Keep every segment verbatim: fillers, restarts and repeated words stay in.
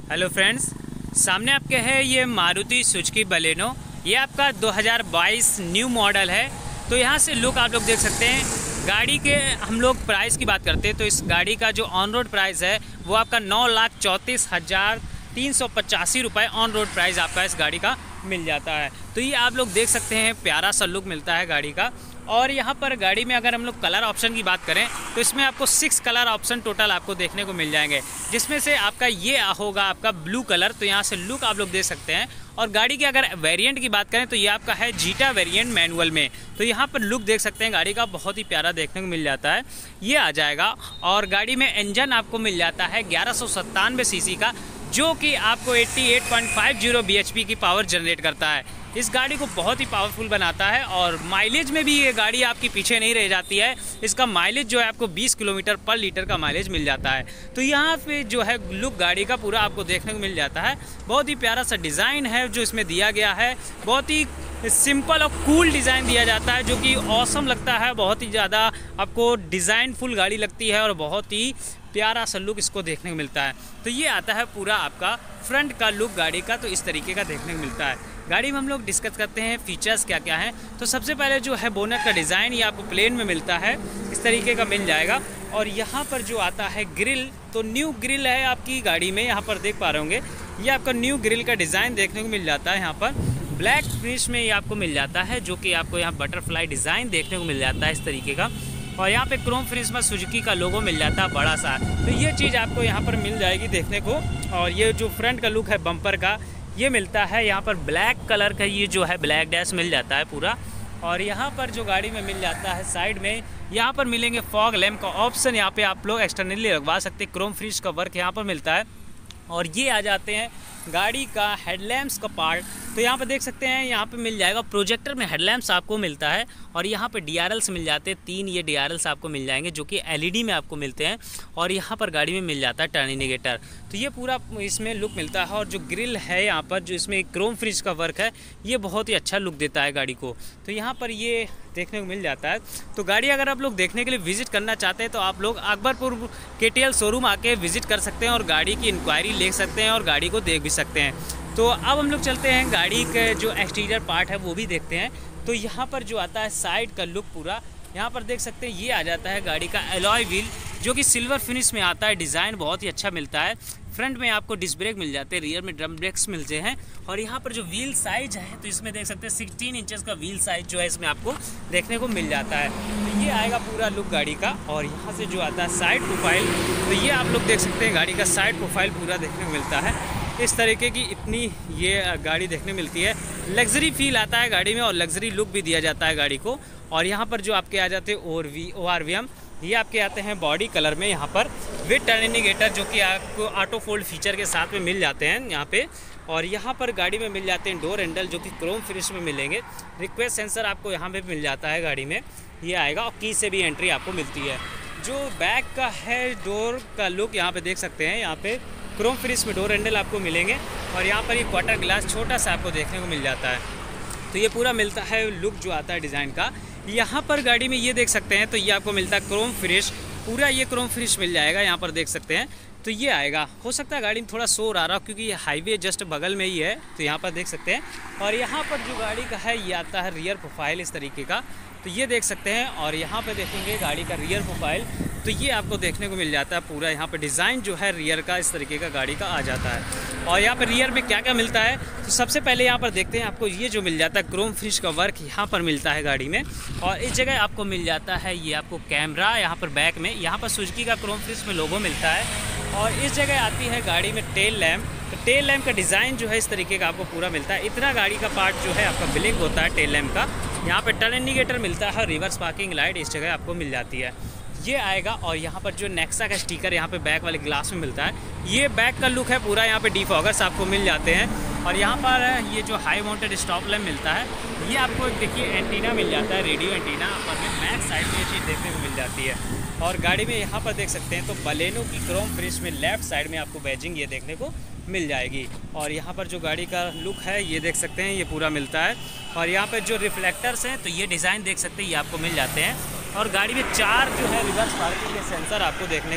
Hello friends, सामने आपके है ये मारुति सुजुकी बलेनो। ये आपका दो हज़ार बाईस न्यू मॉडल है। तो यहाँ से लुक आप लोग देख सकते हैं। गाड़ी के हम लोग प्राइस की बात करते हैं तो इस गाड़ी का जो ऑन रोड प्राइस है वो आपका नौ लाख चौंतीस हज़ार तीन सौ पचासी रुपये ऑन रोड प्राइस आपका इस गाड़ी का मिल जाता है। तो ये आप लोग देख सकते हैं, प्यारा सा लुक मिलता है गाड़ी का। और यहाँ पर गाड़ी में अगर हम लोग कलर ऑप्शन की बात करें तो इसमें आपको सिक्स कलर ऑप्शन टोटल आपको देखने को मिल जाएंगे, जिसमें से आपका ये होगा आपका ब्लू कलर। तो यहाँ से लुक आप लोग देख सकते हैं। और गाड़ी के अगर वेरिएंट की बात करें तो ये आपका है जीटा वेरिएंट मैनुअल में। तो यहाँ पर लुक देख सकते हैं, गाड़ी का बहुत ही प्यारा देखने को मिल जाता है, ये आ जाएगा। और गाड़ी में इंजन आपको मिल जाता है ग्यारह सौ सत्तानवे सी सी का, जो कि आपको अट्ठासी पॉइंट पचास बी एच पी की पावर जनरेट करता है। इस गाड़ी को बहुत ही पावरफुल बनाता है। और माइलेज में भी ये गाड़ी आपकी पीछे नहीं रह जाती है। इसका माइलेज जो है आपको बीस किलोमीटर पर लीटर का माइलेज मिल जाता है। तो यहाँ पे जो है लुक गाड़ी का पूरा आपको देखने को मिल जाता है। बहुत ही प्यारा सा डिज़ाइन है जो इसमें दिया गया है। बहुत ही सिंपल और कूल डिज़ाइन दिया जाता है, जो कि ऑसम लगता है। बहुत ही ज़्यादा आपको डिज़ाइन फुल गाड़ी लगती है और बहुत ही प्यारा सा लुक इसको देखने को मिलता है। तो ये आता है पूरा आपका फ्रंट का लुक गाड़ी का, तो इस तरीके का देखने को मिलता है। गाड़ी में हम लोग डिस्कस करते हैं फीचर्स क्या क्या हैं। तो सबसे पहले जो है बोनट का डिज़ाइन, ये आपको प्लेन में मिलता है, इस तरीके का मिल जाएगा। और यहाँ पर जो आता है ग्रिल, तो न्यू ग्रिल है आपकी गाड़ी में, यहाँ पर देख पा रहे होंगे। ये आपका न्यू ग्रिल का डिज़ाइन देखने को मिल जाता है। यहाँ पर ब्लैक फिनिश में ये आपको मिल जाता है, जो कि आपको यहाँ बटरफ्लाई डिज़ाइन देखने को मिल जाता है इस तरीके का। और यहाँ पे क्रोम फिनिश में सुजुकी का लोगो मिल जाता है बड़ा सा। तो ये चीज़ आपको यहाँ पर मिल जाएगी देखने को। और ये जो फ्रंट का लुक है बम्पर का, ये मिलता है यहाँ पर ब्लैक कलर का, ये जो है ब्लैक डैश मिल जाता है पूरा। और यहाँ पर जो गाड़ी में मिल जाता है साइड में, यहाँ पर मिलेंगे फॉग लैम्प का ऑप्शन। यहाँ पे आप लोग एक्सटर्नली लगवा सकते हैं। क्रोम फिनिश का वर्क यहाँ पर मिलता है। और ये आ जाते हैं गाड़ी का हेडलैम्प्स का पार्ट। तो यहाँ पे देख सकते हैं, यहाँ पे मिल जाएगा प्रोजेक्टर में हेडलैम्प्स आपको मिलता है। और यहाँ पे डी आर एल्स मिल जाते हैं, तीन ये डी आर एल्स आपको मिल जाएंगे, जो कि एल ई डी में आपको मिलते हैं। और यहाँ पर गाड़ी में मिल जाता है टर्न इंडिकेटर। तो ये पूरा इसमें लुक मिलता है। और जो ग्रिल है यहाँ पर, जो इसमें क्रोम फिनिश का वर्क है, ये बहुत ही अच्छा लुक देता है गाड़ी को। तो यहाँ पर ये देखने को मिल जाता है। तो गाड़ी अगर आप लोग देखने के लिए विजिट करना चाहते हैं तो आप लोग अकबरपुर के टी एल शोरूम आके विजिट कर सकते हैं और गाड़ी की इंक्वायरी ले सकते हैं और गाड़ी को देख भी सकते हैं। तो अब हम लोग चलते हैं गाड़ी के जो एक्सटीरियर पार्ट है वो भी देखते हैं। तो यहाँ पर जो आता है साइड का लुक पूरा, यहाँ पर देख सकते हैं, ये आ जाता है गाड़ी का एलॉय व्हील, जो कि सिल्वर फिनिश में आता है। डिज़ाइन बहुत ही अच्छा मिलता है। फ्रंट में आपको डिस्क ब्रेक मिल जाते हैं, रियर में ड्रम ब्रेक्स मिलते हैं। और यहाँ पर जो व्हील साइज है तो इसमें देख सकते हैं सोलह इंचेस का व्हील साइज जो है इसमें आपको देखने को मिल जाता है। तो ये आएगा पूरा लुक गाड़ी का। और यहाँ से जो आता है साइड प्रोफाइल, तो ये आप लोग देख सकते हैं, गाड़ी का साइड प्रोफाइल पूरा देखने को मिलता है। इस तरीके की इतनी ये गाड़ी देखने मिलती है। लग्जरी फील आता है गाड़ी में और लग्जरी लुक भी दिया जाता है गाड़ी को। और यहाँ पर जो आपके आ जाते हैं ओर वी ओ आर वी एम, ये आपके आते हैं बॉडी कलर में यहाँ पर विद टर्न इंडिकेटर, जो कि आपको ऑटो फोल्ड फीचर के साथ में मिल जाते हैं यहाँ पे। और यहाँ पर गाड़ी में मिल जाते हैं डोर हैंडल, जो कि क्रोम फिनिश में मिलेंगे। रिक्वेस्ट सेंसर आपको यहाँ पे मिल जाता है गाड़ी में, ये आएगा। और की से भी एंट्री आपको मिलती है। जो बैक का है डोर का लुक यहाँ पे देख सकते हैं, यहाँ पे क्रोम फिनिश में डोर हैंडल आपको मिलेंगे। और यहाँ पर ये क्वार्टर ग्लास छोटा सा आपको देखने को मिल जाता है। तो ये पूरा मिलता है लुक जो आता है डिज़ाइन का। यहाँ पर गाड़ी में ये देख सकते हैं, तो ये आपको मिलता है क्रोम फिनिश, पूरा ये क्रोम फिनिश मिल जाएगा। यहाँ पर देख सकते हैं, तो ये आएगा। हो सकता है गाड़ी में थोड़ा शोर आ रहा हो क्योंकि ये हाईवे जस्ट बगल में ही है, तो यहाँ पर देख सकते हैं। और यहाँ पर जो गाड़ी का है ये आता है रियर प्रोफाइल इस तरीके का, तो ये देख सकते हैं। और यहाँ पे देखेंगे गाड़ी का रियर प्रोफाइल, तो ये आपको देखने को मिल जाता है पूरा। यहाँ पे डिज़ाइन जो है रियर का इस तरीके का गाड़ी का आ जाता है। और यहाँ पे रियर में क्या क्या मिलता है, तो सबसे पहले यहाँ पर देखते हैं, आपको ये जो मिल जाता है क्रोम फिनिश का वर्क यहाँ पर मिलता है गाड़ी में। और इस जगह आपको मिल जाता है ये आपको कैमरा, यहाँ पर बैक में, यहाँ पर सुजुकी का क्रोम फिनिश में लोगो मिलता है। और इस जगह आती है गाड़ी में टेल लैम्प, तो टेल लैम्प का डिज़ाइन जो है इस तरीके का आपको पूरा मिलता है। इतना गाड़ी का पार्ट जो है आपका ब्लिंक होता है टेल लैम्प का। यहाँ पे टर्न इंडिकेटर मिलता है, रिवर्स पार्किंग लाइट इस जगह आपको मिल जाती है, ये आएगा। और यहाँ पर जो नेक्सा का स्टिकर यहाँ पे बैक वाले ग्लास में मिलता है, ये बैक का लुक है पूरा। यहाँ पे डिफॉगर्स आपको मिल जाते हैं। और यहाँ पर ये जो हाई माउंटेड स्टॉप लैम्प मिलता है, ये आपको देखिए एंटीना मिल जाता है, रेडियो एंटीना पर बैक साइड में ये चीज़ देखने को मिल जाती है। और गाड़ी में यहाँ पर देख सकते हैं, तो बलेनो की क्रोम फिनिश में लेफ्ट साइड में आपको बैजिंग ये देखने को मिल जाएगी। और यहाँ पर जो गाड़ी का लुक है ये देख सकते हैं, ये पूरा मिलता है। और यहाँ पर जो रिफ्लेक्टर्स हैं, तो ये डिज़ाइन देख सकते हैं, ये आपको मिल जाते हैं। और गाड़ी में चार जो है रिवर्स पार्किंग के सेंसर आपको देखने को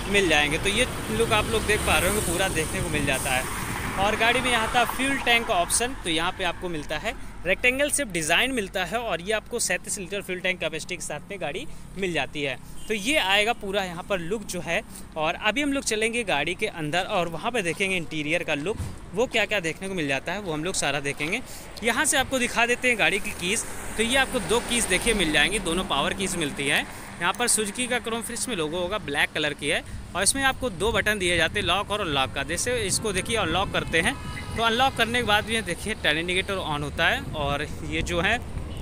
मिल जाएंगे। तो ये लुक आप लोग देख पा रहे होंगे पूरा देखने को मिल जाता है। और गाड़ी में यहाँ था फ्यूल टैंक का ऑप्शन, तो यहाँ पे आपको मिलता है रेक्टेंगल शेप डिज़ाइन मिलता है और ये आपको सैंतीस लीटर फ्यूल टैंक कैपेसिटी के साथ में गाड़ी मिल जाती है। तो ये आएगा पूरा यहाँ पर लुक जो है। और अभी हम लोग चलेंगे गाड़ी के अंदर और वहाँ पे देखेंगे इंटीरियर का लुक, वो क्या क्या देखने को मिल जाता है वो हम लोग सारा देखेंगे। यहाँ से आपको दिखा देते हैं गाड़ी की कीज़। तो ये आपको दो कीज़ देखिए मिल जाएंगी, दोनों पावर कीज़ मिलती है। यहाँ पर सुजुकी का क्रोम फिनिश में लोगो होगा, ब्लैक कलर की है और इसमें आपको दो बटन दिए जाते हैं, लॉक और अनलॉक का। जैसे इसको देखिए अनलॉक करते हैं तो अनलॉक करने के बाद भी देखिए टर्न इंडिकेटर ऑन होता है और ये जो है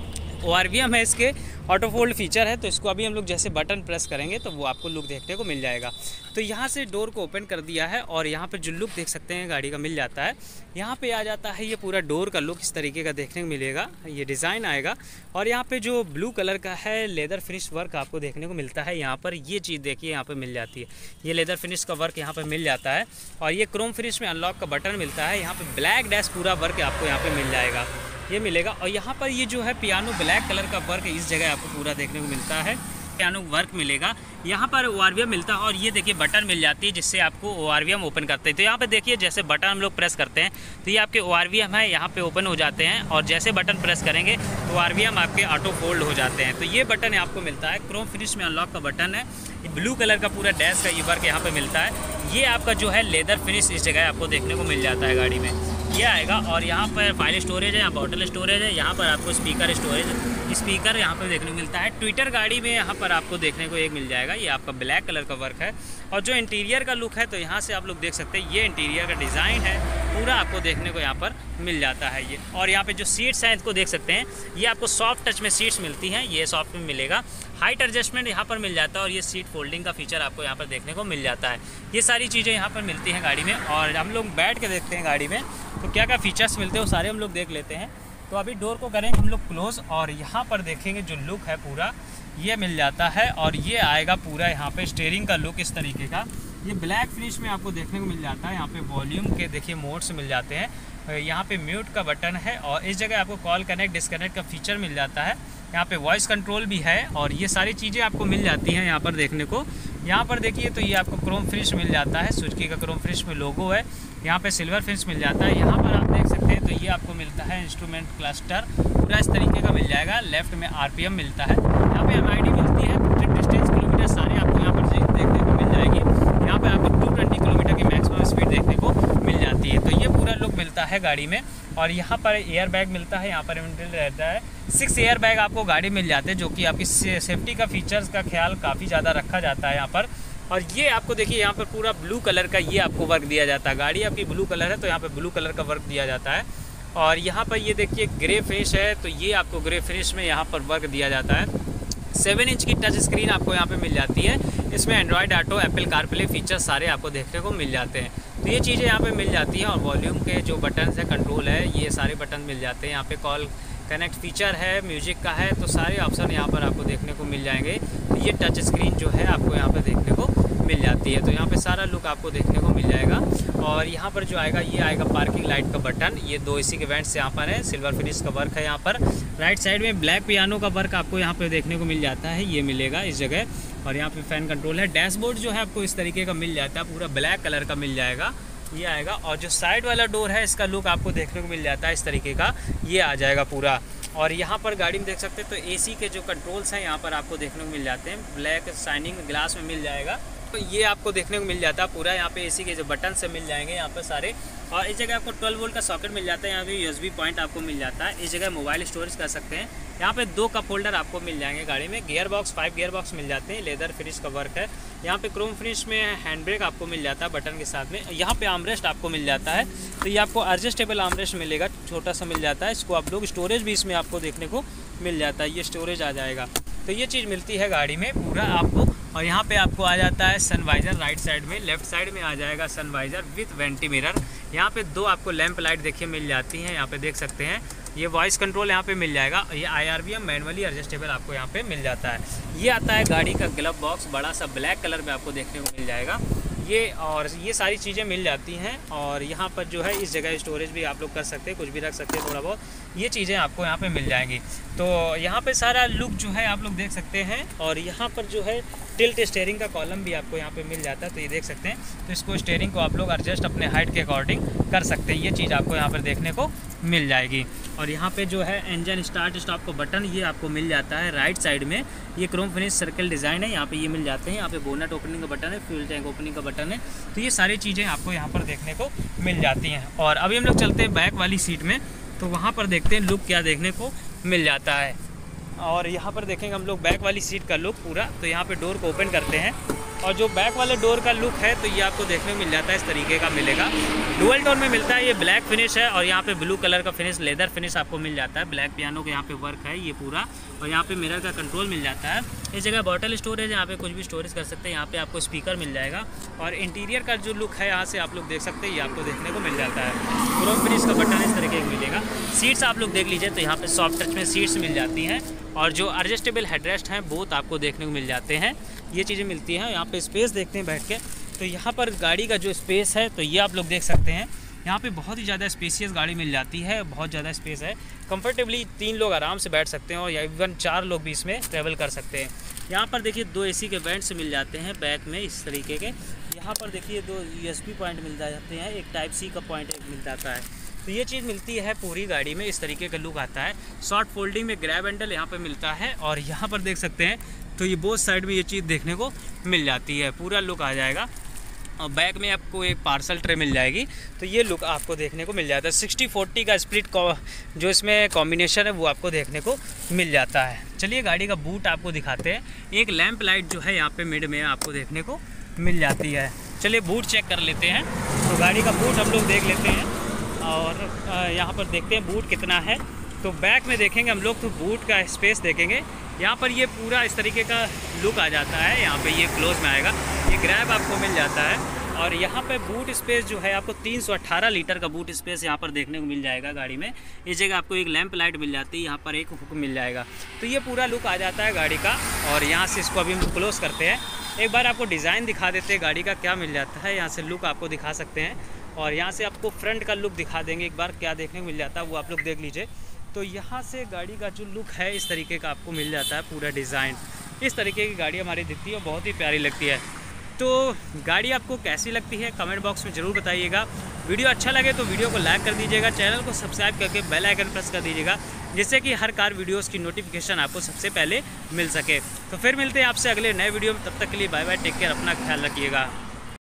ओ आर वी एम है, इसके ऑटो फोल्ड फीचर है। तो इसको अभी हम लोग जैसे बटन प्रेस करेंगे तो वो आपको लुक देखने को मिल जाएगा। तो यहाँ से डोर को ओपन कर दिया है और यहाँ पे जो लुक देख सकते हैं गाड़ी का मिल जाता है। यहाँ पे आ जाता है ये पूरा डोर का लुक इस तरीके का देखने को मिलेगा, ये डिज़ाइन आएगा। और यहाँ पे जो ब्लू कलर का है लेदर फिनिश वर्क आपको देखने को मिलता है। यहाँ पर ये चीज़ देखिए यहाँ पर मिल जाती है, ये लेदर फिनिश का वर्क यहाँ पर मिल जाता है। और ये क्रोम फिनिश में अनलॉक का बटन मिलता है। यहाँ पर ब्लैक डैश पूरा वर्क आपको यहाँ पर मिल जाएगा, ये मिलेगा। और यहाँ पर ये जो है पियानो ब्लैक कलर का वर्क इस जगह आपको पूरा देखने को मिलता है, पियानो वर्क मिलेगा। यहाँ पर ओ आर वी एम मिलता है और ये देखिए बटन मिल जाती है जिससे आपको O R V M open करते हैं। तो यहाँ पे देखिए जैसे बटन हम लोग प्रेस करते हैं तो ये आपके ओ आर वी एम है यहाँ पे ओपन हो जाते हैं और जैसे बटन प्रेस करेंगे तो ओ आर वी एम आपके ऑटो फोल्ड हो जाते हैं। तो ये बटन आपको मिलता है, क्रोम फिनिश में अनलॉक का बटन है, ब्लू कलर का पूरा डैश का ये वर्क यहाँ पर मिलता है। ये आपका जो है लेदर फिनिश इस जगह आपको देखने को मिल जाता है गाड़ी में, ये आएगा। और यहाँ पर फाइल स्टोरेज है, यहाँ बॉटल स्टोरेज है, यहाँ पर आपको स्पीकर स्टोरेज स्पीकर यहाँ पर देखने को मिलता है। ट्विटर गाड़ी में यहाँ पर आपको देखने को एक मिल जाएगा, ये आपका ब्लैक कलर का वर्क है। और जो इंटीरियर का लुक है तो यहाँ से आप लोग देख सकते हैं ये इंटीरियर का डिज़ाइन है पूरा आपको देखने को यहाँ पर मिल जाता है ये। और यहाँ पे जो सीट्स हैं इसको देख सकते हैं, ये आपको सॉफ्ट टच में सीट्स मिलती हैं, ये सॉफ्ट में मिलेगा। हाइट एडजस्टमेंट यहाँ पर मिल जाता है और ये सीट फोल्डिंग का फीचर आपको यहाँ पर देखने को मिल जाता है। ये सारी चीज़ें यहाँ पर मिलती हैं गाड़ी में। और हम लोग बैठ के देखते हैं गाड़ी में तो क्या क्या फीचर्स मिलते हैं वो सारे हम लोग देख लेते हैं। तो अभी डोर को करेंगे हम लोग क्लोज और यहाँ पर देखेंगे जो लुक है पूरा ये मिल जाता है। और ये आएगा पूरा यहाँ पे स्टीयरिंग का लुक इस तरीके का, ये ब्लैक फिनिश में आपको देखने को मिल जाता है। यहाँ पे वॉल्यूम के देखिए मोड्स मिल जाते हैं, यहाँ पे म्यूट का बटन है और इस जगह आपको कॉल कनेक्ट डिस्कनेक्ट का फीचर मिल जाता है। यहाँ पे वॉइस कंट्रोल भी है और ये सारी चीज़ें आपको मिल जाती हैं यहाँ पर देखने को। यहाँ पर देखिए तो ये आपको क्रोम फिनिश मिल जाता है, सुजुकी का क्रोम फिनिश में लोगो है। यहाँ पे सिल्वर फिनिश मिल जाता है। यहाँ पर आप देख सकते हैं तो ये आपको मिलता है इंस्ट्रूमेंट क्लस्टर पूरा इस तरीके का मिल जाएगा। लेफ्ट में आर पी एम मिलता है, यहाँ पे एम आई डी मिलती है, ट्रिप डिस्टेंस किलोमीटर सारे आपको यहाँ पर देखने को मिल जाएगी। यहाँ पे आपको टू ट्वेंटी किलोमीटर की मैक्सिमम स्पीड देखने को मिल जाती है। तो ये पूरा लुक मिलता है गाड़ी में। और यहाँ पर एयर बैग मिलता है, यहाँ पर इवेंटल रहता है, सिक्स एयर बैग आपको गाड़ी मिल जाते हैं जो कि आपकी सेफ्टी का फीचर्स का ख्याल काफ़ी ज़्यादा रखा जाता है यहाँ पर। और ये आपको देखिए यहाँ पर पूरा ब्लू कलर का ये आपको वर्क दिया जाता है, गाड़ी आपकी ब्लू कलर है तो यहाँ पर ब्लू कलर का वर्क दिया जाता है। और यहाँ पर ये देखिए ग्रे फिनिश है तो ये आपको ग्रे फिनिश में यहाँ पर वर्क दिया जाता है। सेवन इंच की टच स्क्रीन आपको यहाँ पे मिल जाती है, इसमें Android auto Apple CarPlay feature सारे आपको देखने को मिल जाते हैं। तो ये चीज़ें यहाँ पे मिल जाती हैं। और वॉल्यूम के जो बटन है कंट्रोल है ये सारे बटन मिल जाते हैं। यहाँ पे कॉल कनेक्ट फीचर है, म्यूजिक का है, तो सारे ऑप्शन यहाँ पर आपको देखने को मिल जाएंगे। तो ये टच स्क्रीन जो है आपको यहाँ पर देखने को मिल जाती है। तो यहाँ पे सारा लुक आपको देखने को मिल जाएगा। और यहाँ पर जो आएगा ये आएगा पार्किंग लाइट का बटन, ये दो इसी के वेंट्स यहाँ पर है, सिल्वर फिनिश का वर्क है। यहाँ पर राइट साइड में ब्लैक पियानो का वर्क आपको यहाँ पे देखने को मिल जाता है, ये मिलेगा इस जगह। और यहाँ पे फैन कंट्रोल है। डैशबोर्ड जो है आपको इस तरीके का मिल जाता है, पूरा ब्लैक कलर का मिल जाएगा, ये आएगा। और जो साइड वाला डोर है इसका लुक आपको देखने को मिल जाता है इस तरीके का, ये आ जाएगा पूरा। और यहाँ पर गाड़ी में देख सकते हैं तो एसी के जो कंट्रोल्स हैं यहाँ पर आपको देखने को मिल जाते हैं, ब्लैक शाइनिंग ग्लास में मिल जाएगा। तो ये आपको देखने को मिल जाता है पूरा। यहाँ पे एसी के जो बटन से मिल जाएंगे यहाँ पर सारे। और इस जगह आपको ट्वेल्व वोल्ट का सॉकेट मिल जाता है, यहाँ पे यूएसबी पॉइंट आपको मिल जाता है। इस जगह मोबाइल स्टोरेज कर सकते हैं। यहाँ पे दो कप होल्डर आपको मिल जाएंगे गाड़ी में। Gear box five gear box मिल जाते हैं, लेदर फिनिश का वर्क है। यहाँ पे क्रोम फिनिश में हैंड ब्रेक आपको मिल जाता है बटन के साथ में। यहाँ पे आर्मरेस्ट आपको मिल जाता है, तो ये आपको एडजस्टेबल आर्मरेस्ट मिलेगा, छोटा सा मिल जाता है। इसको आप लोग स्टोरेज भी इसमें आपको देखने को मिल जाता है, ये स्टोरेज आ जाएगा। तो ये चीज़ मिलती है गाड़ी में पूरा आपको। और यहाँ पे आपको आ जाता है सनवाइज़र राइट साइड में, लेफ्ट साइड में आ जाएगा सनवाइज़र विथ वेंटी मिरर। यहाँ पे दो आपको लैंप लाइट देखिए मिल जाती हैं, यहाँ पे देख सकते हैं। ये वॉइस कंट्रोल यहाँ पे मिल जाएगा। ये I R V M manually adjustable आपको यहाँ पे मिल जाता है। ये आता है गाड़ी का ग्लव बॉक्स, बड़ा सा ब्लैक कलर में आपको देखने को मिल जाएगा ये। और ये सारी चीज़ें मिल जाती हैं। और यहाँ पर जो है इस जगह स्टोरेज भी आप लोग कर सकते हैं, कुछ भी रख सकते हैं थोड़ा बहुत, ये चीज़ें आपको यहाँ पे मिल जाएंगी। तो यहाँ पे सारा लुक जो है आप लोग देख सकते हैं। और यहाँ पर जो है टिल्ट स्टीयरिंग का कॉलम भी आपको यहाँ पे मिल जाता है, तो ये देख सकते हैं। तो इसको स्टीयरिंग को आप लोग एडजस्ट अपने हाइट के अकॉर्डिंग कर सकते हैं, ये चीज़ आपको यहाँ पर देखने को मिल जाएगी। और यहाँ पे जो है इंजन स्टार्ट स्टॉप का बटन ये आपको मिल जाता है राइट साइड में। ये क्रोम फिनिश सर्कल डिज़ाइन है, यहाँ पे ये मिल जाते हैं। यहाँ पे बोनट ओपनिंग का बटन है, फ्यूल टैंक ओपनिंग का बटन है। तो ये सारी चीज़ें आपको यहाँ पर देखने को मिल जाती हैं। और अभी हम लोग चलते हैं बैक वाली सीट में, तो वहाँ पर देखते हैं लुक क्या देखने को मिल जाता है। और यहाँ पर देखेंगे हम लोग बैक वाली सीट का लुक पूरा। तो यहाँ पे डोर को ओपन करते हैं और जो बैक वाले डोर का लुक है तो ये आपको देखने को मिल जाता है, इस तरीके का मिलेगा। डुअल टोन में मिलता है, ये ब्लैक फिनिश है और यहाँ पे ब्लू कलर का फिनिश, लेदर फिनिश आपको मिल जाता है। ब्लैक पियानो का यहाँ पे वर्क है ये पूरा। और यहाँ पे मिरर का कंट्रोल मिल जाता है। इस जगह बॉटल स्टोरेज, यहाँ पे कुछ भी स्टोरेज कर सकते हैं। यहाँ पे आपको स्पीकर मिल जाएगा। और इंटीरियर का जो लुक है यहाँ से आप लोग देख सकते हैं, ये आपको देखने को मिल जाता है। क्रोम फिनिश का बटन इस तरीके का मिलेगा। सीट्स आप लोग देख लीजिए, तो यहाँ पे सॉफ्ट टच में सीट्स मिल जाती हैं। और जो एडजस्टेबल हेडरेस्ट हैं बोथ आपको देखने को मिल जाते हैं, ये चीज़ें मिलती हैं। यहाँ पे स्पेस देखते हैं बैठ के, तो यहाँ पर गाड़ी का जो स्पेस है तो ये आप लोग देख सकते हैं। यहाँ पे बहुत ही ज़्यादा स्पेसियस गाड़ी मिल जाती है, बहुत ज़्यादा स्पेस है। कंफर्टेबली तीन लोग आराम से बैठ सकते हैं और या इवन चार लोग भी इसमें ट्रैवल कर सकते हैं। यहाँ पर देखिए दो एसी के वेंट्स मिल जाते हैं बैक में इस तरीके के। यहाँ पर देखिए दो यूएसबी पॉइंट मिल जाते हैं, एक टाइप सी का पॉइंट मिल जाता है। तो ये चीज़ मिलती है पूरी गाड़ी में, इस तरीके का लुक आता है। शॉर्ट फोल्डिंग में ग्रैब हैंडल यहाँ पे मिलता है। और यहाँ पर देख सकते हैं तो ये बोथ साइड में ये चीज़ देखने को मिल जाती है, पूरा लुक आ जाएगा। और बैक में आपको एक पार्सल ट्रे मिल जाएगी, तो ये लुक आपको देखने को मिल जाता है। सिक्सटी फोर्टी का स्प्लिट जो इसमें कॉम्बिनेशन है वो आपको देखने को मिल जाता है। चलिए गाड़ी का बूट आपको दिखाते हैं। एक लैंप लाइट जो है यहाँ पे मिड में आपको देखने को मिल जाती है। चलिए बूट चेक कर लेते हैं। तो गाड़ी का बूट हम लोग देख लेते हैं और यहाँ पर देखते हैं बूट कितना है। तो बैक में देखेंगे हम लोग, तो बूट का स्पेस देखेंगे। यहाँ पर ये पूरा इस तरीके का लुक आ जाता है। यहाँ पे ये क्लोज में आएगा, ये ग्रैब आपको मिल जाता है। और यहाँ पे बूट स्पेस जो है आपको तीन सौ अठारह लीटर का बूट स्पेस यहाँ पर देखने को मिल जाएगा गाड़ी में। इस जगह आपको एक लैंप लाइट मिल जाती है, यहाँ पर एक हुक मिल जाएगा। तो ये पूरा लुक आ जाता है गाड़ी का। और यहाँ से इसको अभी हम क्लोज करते हैं। एक बार आपको डिज़ाइन दिखा देते हैं गाड़ी का क्या मिल जाता है। यहाँ से लुक आपको दिखा सकते हैं और यहाँ से आपको फ्रंट का लुक दिखा देंगे एक बार, क्या देखने को मिल जाता है वो आप लोग देख लीजिए। तो यहाँ से गाड़ी का जो लुक है इस तरीके का आपको मिल जाता है, पूरा डिज़ाइन इस तरीके की गाड़ी हमारी दिखती है और बहुत ही प्यारी लगती है। तो गाड़ी आपको कैसी लगती है कमेंट बॉक्स में ज़रूर बताइएगा। वीडियो अच्छा लगे तो वीडियो को लाइक कर दीजिएगा, चैनल को सब्सक्राइब करके बेल आइकन प्रेस कर दीजिएगा, जिससे कि हर कार वीडियोस की नोटिफिकेशन आपको सबसे पहले मिल सके। तो फिर मिलते हैं आपसे अगले नए वीडियो में, तब तक के लिए बाय बाय, टेक केयर, अपना ख्याल रखिएगा।